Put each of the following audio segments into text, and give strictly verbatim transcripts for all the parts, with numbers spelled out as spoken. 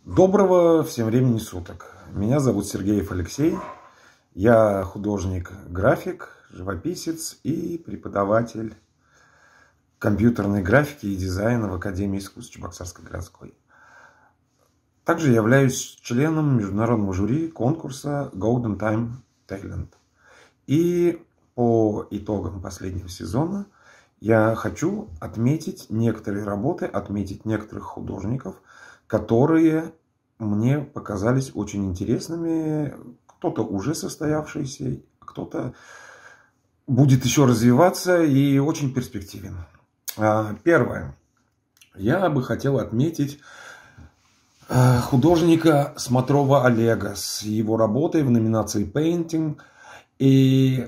Доброго всем времени суток. Меня зовут Сергеев Алексей. Я художник-график, живописец и преподаватель компьютерной графики и дизайна в Академии искусств Чебоксарской городской. Также являюсь членом международного жюри конкурса Golden Time Talent. И по итогам последнего сезона я хочу отметить некоторые работы, отметить некоторых художников, которые мне показались очень интересными. Кто-то уже состоявшийся, кто-то будет еще развиваться и очень перспективен. Первое. Я бы хотел отметить художника Смотрова Олега с его работой в номинации Painting. И,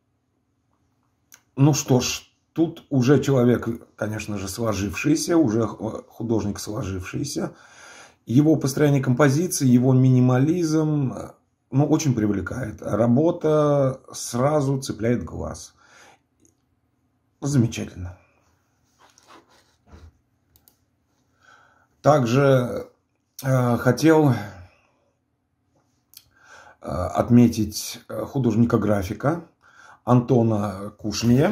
ну что ж, тут уже человек, конечно же, сложившийся, уже художник сложившийся. Его построение композиции, его минимализм, ну, очень привлекает. Работа сразу цепляет глаз. Замечательно. Также э, хотел э, отметить художника-графика Антона Кушния.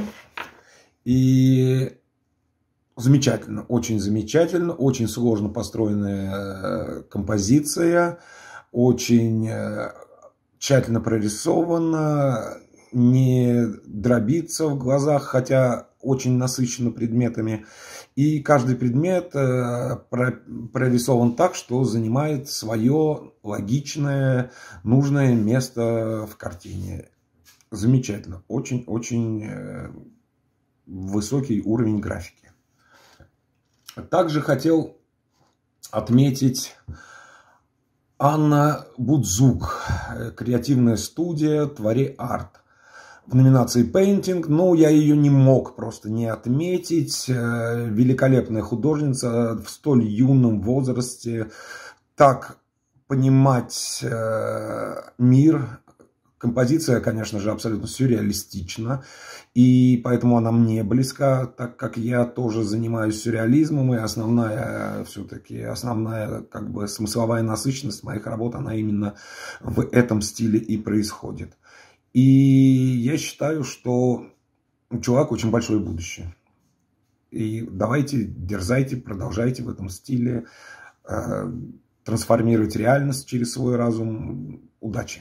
И замечательно, очень замечательно, очень сложно построенная композиция, очень тщательно прорисована, не дробится в глазах, хотя очень насыщена предметами. И каждый предмет прорисован так, что занимает свое логичное, нужное место в картине. Замечательно, очень-очень высокий уровень графики. Также хотел отметить Анна Будзук, креативная студия Твори Арт в номинации Painting, но я ее не мог просто не отметить. Великолепная художница в столь юном возрасте, так понимать мир. Композиция, конечно же, абсолютно сюрреалистична, и поэтому она мне близка, так как я тоже занимаюсь сюрреализмом, и основная, все-таки, основная, как бы, смысловая насыщенность моих работ, она именно в этом стиле и происходит. И я считаю, что у человека очень большое будущее. И давайте, дерзайте, продолжайте в этом стиле, э, трансформировать реальность через свой разум. Удачи!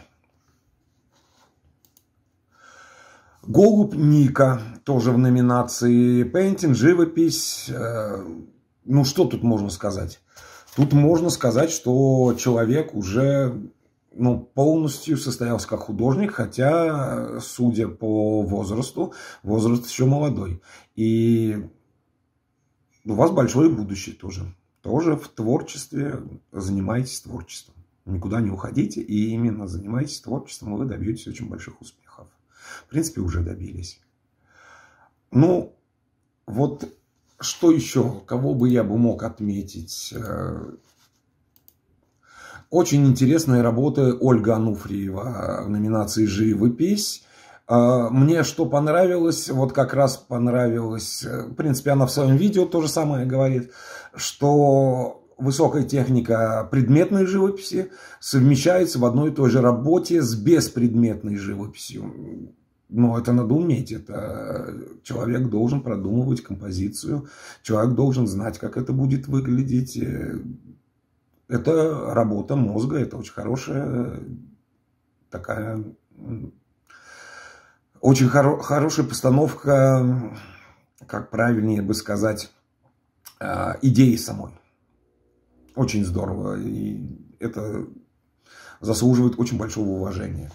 Голубь Ника, тоже в номинации Painting, живопись. Ну, что тут можно сказать? Тут можно сказать, что человек уже, ну, полностью состоялся как художник, хотя, судя по возрасту, возраст еще молодой. И у вас большое будущее тоже. Тоже в творчестве, занимайтесь творчеством. Никуда не уходите, и именно занимайтесь творчеством, и вы добьетесь очень больших успехов. В принципе, уже добились. Ну, вот что еще? Кого бы я бы мог отметить? Очень интересная работа Ольга Ануфриева в номинации «Живопись». Мне что понравилось, вот как раз понравилось, в принципе, она в своем видео то же самое говорит, что высокая техника предметной живописи совмещается в одной и той же работе с беспредметной живописью. Но это надо уметь, это человек должен продумывать композицию, человек должен знать, как это будет выглядеть. Это работа мозга, это очень хорошая такая, очень хоро хорошая постановка, как правильнее бы сказать, идеи самой. Очень здорово, и это заслуживает очень большого уважения.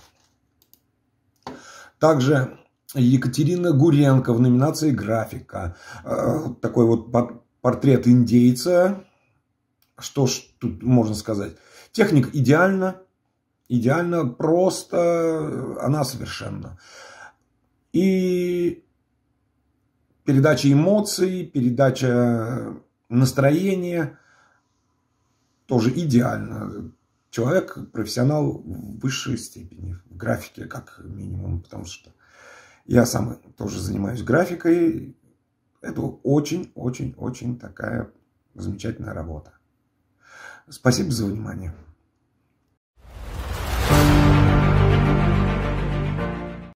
Также Екатерина Гуренко в номинации «Графика». Такой вот портрет индейца. Что ж тут можно сказать? Техника идеальна, идеально, просто она совершенна. И передача эмоций, передача настроения тоже идеально. Человек профессионал в высшей степени, в графике как минимум, потому что я сам тоже занимаюсь графикой. Это очень-очень-очень такая замечательная работа. Спасибо за внимание.